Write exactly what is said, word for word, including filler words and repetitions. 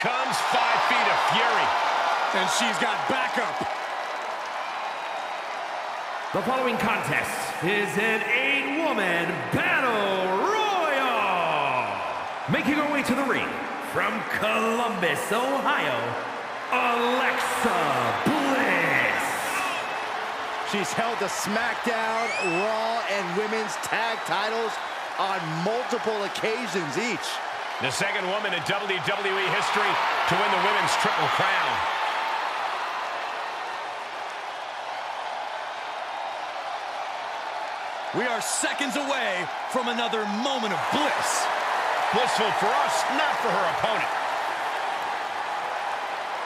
Comes five feet of fury. And she's got backup. The following contest is an eight-woman battle royal. Making her way to the ring from Columbus, Ohio, Alexa Bliss. She's held the SmackDown, Raw, and Women's Tag titles on multiple occasions each. The second woman in W W E history to win the Women's Triple Crown. We are seconds away from another moment of bliss. Blissful for us, not for her opponent.